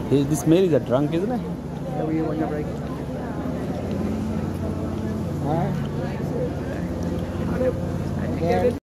This male is a drunk, isn't it? How are you on your break? Alright.